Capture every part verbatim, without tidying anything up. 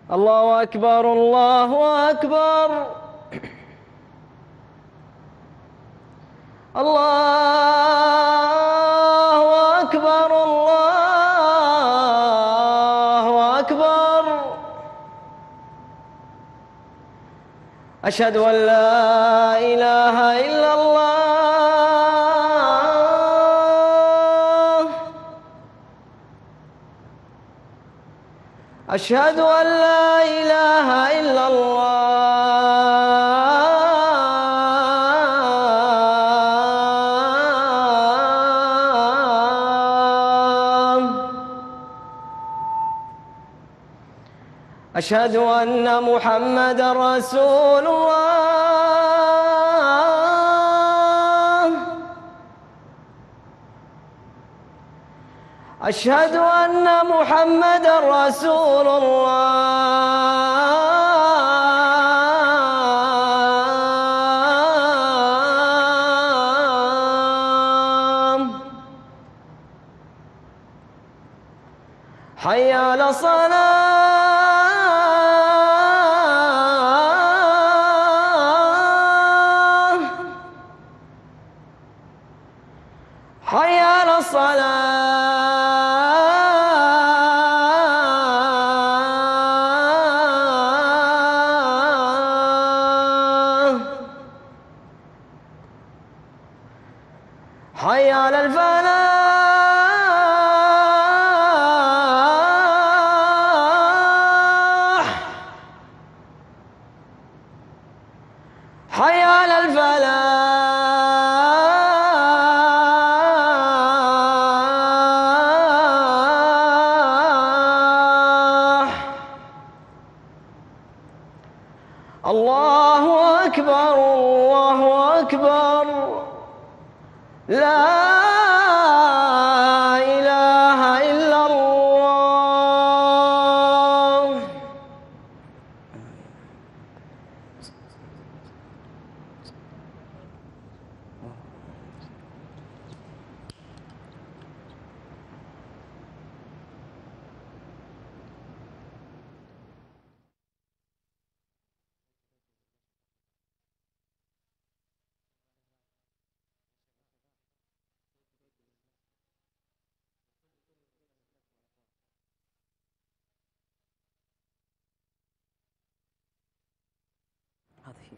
الله أكبر الله أكبر. الله أكبر الله أكبر. أشهد أن لا إله إلا الله. أشهد أن لا إله إلا الله. أشهد أن محمدًا رسول الله. أشهد أن محمدًا رسول الله. حي على الصلاة. حي على الصلاة. حي على الفلاح. حي على الفلاح. الله أكبر الله أكبر. لا إله إلا الله. هذه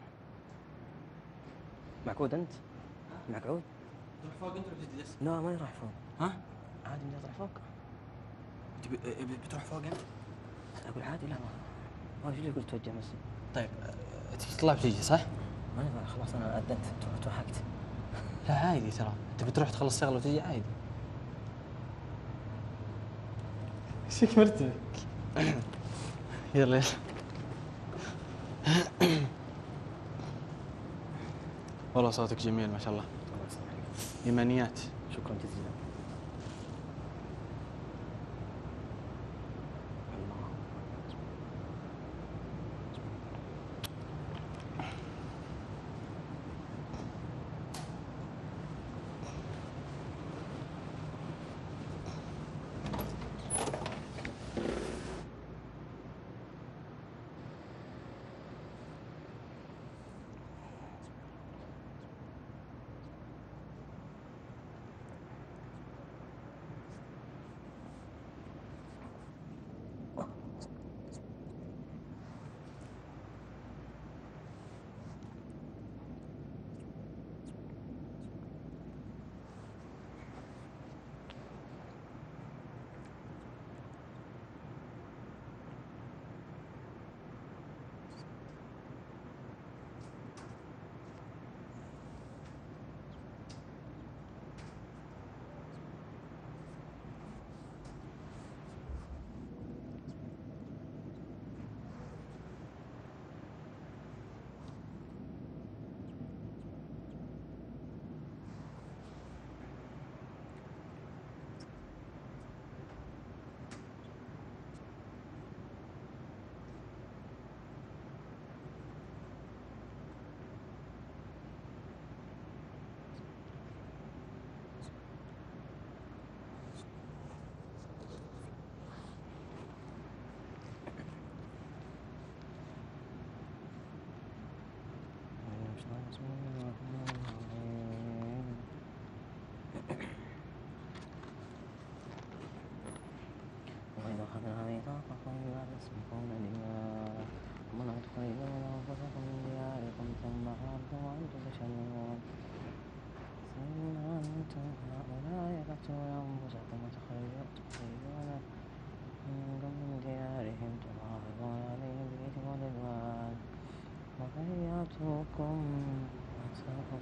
معقود أنت؟ معقود؟ تروح فوق انت ولا بتجلس؟ لا ماني رايح فوق. ها؟ عادي بدي أطلع فوق. تبي بتروح فوق انت؟ أقول عادي. لا ما ما في اللي يقول توجه بس. طيب تبي تطلع بتجي صح؟ ماني رايح خلاص أنا أذنت توهقت. لا عادي ترى، تبي تروح تخلص شغله وتجي عادي. ايش مرتبك؟ يلا يلا. والله صوتك جميل ما شاء الله. الله يسلمك. إيمانيات. شكرا جزيلا.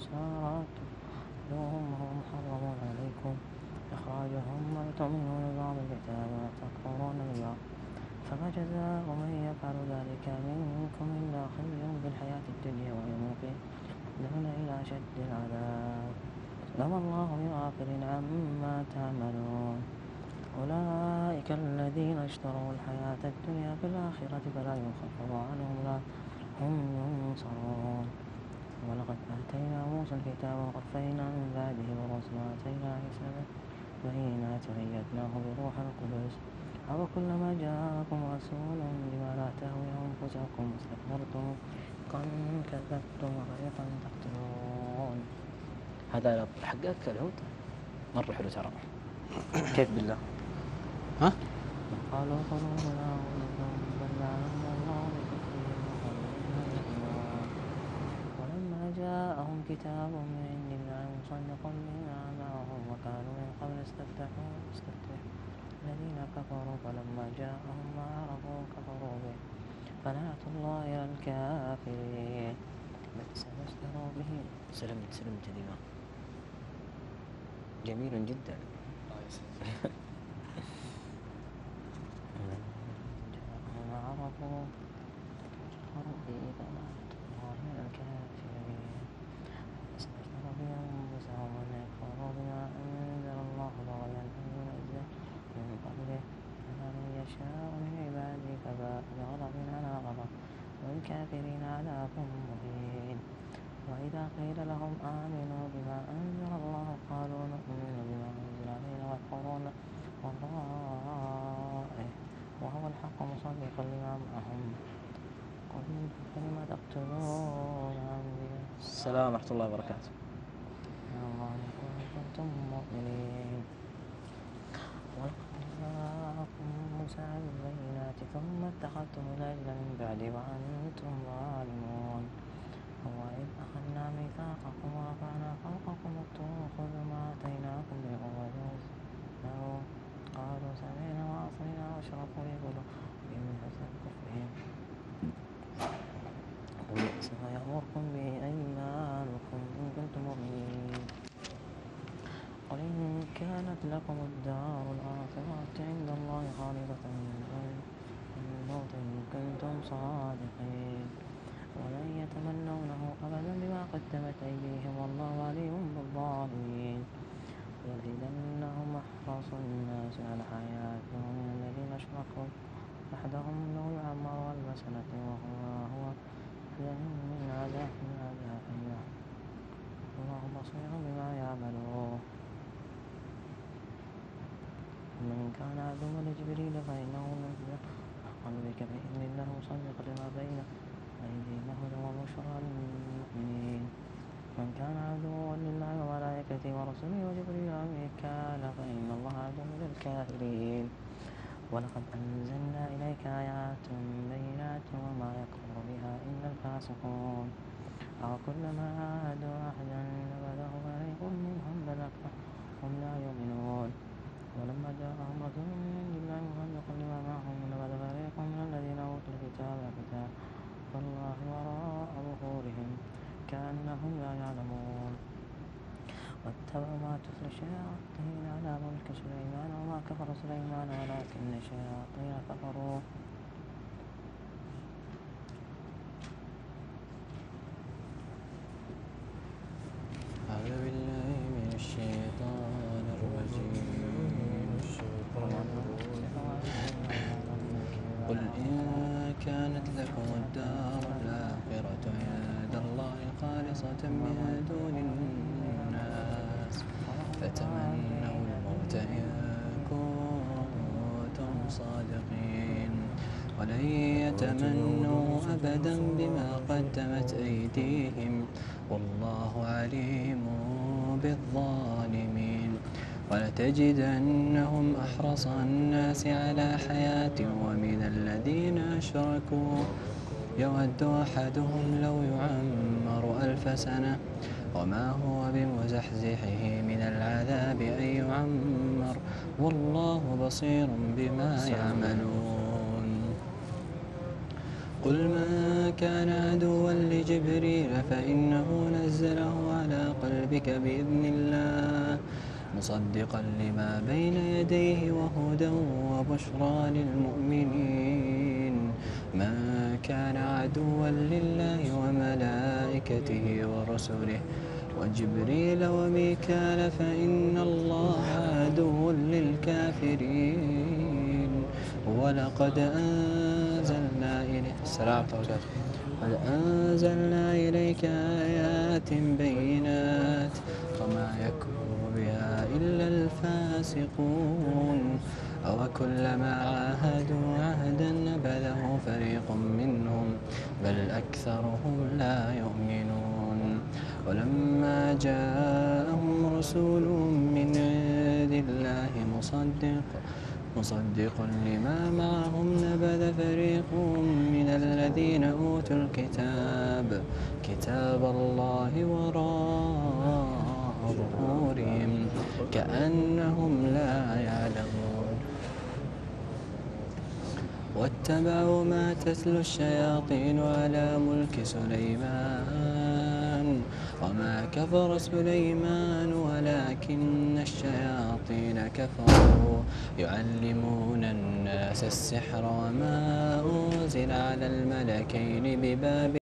سارات تخرجوهم وهو محرم عليكم إخراجهم وتؤمنون ببعض الكتاب وتكفرون ببعض فما جزاء من يفعل ذلك منكم إلا خزي في الحياة الدنيا ويوم القيامة إلى أشد العذاب وما الله بغافل عما تعملون أولئك الذين اشتروا الحياة الدنيا بالآخرة فلا يخفف عنهم ولا هم ينصرون ولقد آتينا موسى الكتاب وقفينا من بعده بالرسل وآتينا عيسى بالبينات وأيدناه بروح القدس أفكلما جاءكم رسول بما لا تهوي أنفسكم استكبرتم قد كذبتم وفريقا تقتلون. هذا حقك العود مرة حلو ترى. كيف بالله؟ ها؟ قالوا قلوبنا غلف بل لعنهم الله بكفرهم وقالوا إنا يؤمنون ولما جاءهم كتاب من عند الله مصدق لما معهم وكانوا من قبل يستفتحون يستفتح الذين كفروا فلما جاءهم ما عرفوا كفروا به فلعنة الله على الكافرين بئس ما اشتروا به. سلمت سلمت دماء جميل جدا. ما عرفوا كفروا به فلعنة الله على الكافرين بئس ما اشتروا به أنفسهم أن يكفروا بما أنزل الله بغيا أن ينزل من قبله فمن يشاء من عباده فباء بغضب على غضب والكافرين عذاب مهين. وإذا قيل لهم آمنوا بما أنزل الله قالوا نؤمن بما أنزل علينا ويكفرون وراءه وهو الحق مصدقا لما معهم قل فلم تقتلون أنبياء. السلام ورحمة الله وبركاته. يا الله إن كنتم مؤمنين ولقد جاءكم موسى بالبينات ثم اتخذتم العجل من بعد وأنتم ظالمون وإذ أخذنا ميثاقكم ورفعنا فوقكم الطور خذوا ما آتيناكم بقوة واسمعوا قالوا سمعنا وعصينا واشربوا في قلوبهم من حسن كفرهم وبئس ما يأمركم به أيمانكم إن كنتم مؤمنين. قل إن كانت لكم الدار الآخرة عند الله خالصة من الموت إن كنتم صادقين ولن يتمنونه أبدا بما قدمت أيديهم والله عليم بالظالمين. لنزيدنهم أحرص الناس على حياة من الذين أشركوا أحدهم لو يعمر ألف سنة وهو هو أحسن من عذاب من عذاب الله بصير بما يعملون. من كان عدوا لجبريل فإنه نزل قلبك بإذن الله مصدقا لما بين أيديه هدى وبشرى للمؤمنين. من كان عدوا لله وملائكته ورسله وجبريل وميكال فإن الله عدو للكافرين. ولقد أنزلنا إليك آيات بينات وما يكفر بها إلا الفاسقون أوكلما عاهدوا عهدا نبذه فريق منهم بل أكثرهم لا يؤمنون. ولما جاءهم رسول من عند الله مصدقا لما معهم نبذ فريق من الذين أوتوا الكتاب كتاب الله وراء ظهورهم كأنهم لا يعلمون واتبعوا ما تتلو الشياطين على ملك سليمان وما كفر سليمان ولكن الشياطين كفروا أعوذ بالله من الشيطان الرجيم. قل إن كانت لكم الدار الآخرة عند الله خالصة من دون الناس فتمنوا الموت إن كنتم صادقين ولن يتمنوا أبدا بما قدمت أيديهم والله عليم بالظالمين. ولتجدنهم أحرص الناس على حياة ومن الذين أشركوا يود أحدهم لو يعمر ألف سنة وما هو بمزحزحه من العذاب أن يعمر والله بصير بما يعملون. قل ما كان عدوا لجبريل فإنه نزله على قلبك بإذن الله مصدقا لما بين يديه وهدى وبشرى للمؤمنين ما كان عدوا لله وملائكته ورسله وجبريل وميكال فإن الله عدو للكافرين ولقد أنزلنا إليك السلام قد أنزلنا إليك آيات بينات وما يكفر بها إلا الفاسقون أوكلما عاهدوا عهدا نبذه فريق منهم بل أكثرهم لا يؤمنون ولما جاءهم رسول من عند الله مصدق مصدق لما معهم نبذ فريق من الذين أوتوا الكتاب كتاب الله وراء ظهورهم كأنهم لا يعلمون واتبعوا ما تتلو الشياطين على ملك سليمان وما كفر سليمان ولكن الشياطين كفروا يعلمون الناس السحر وما أنزل على الملكين ببابل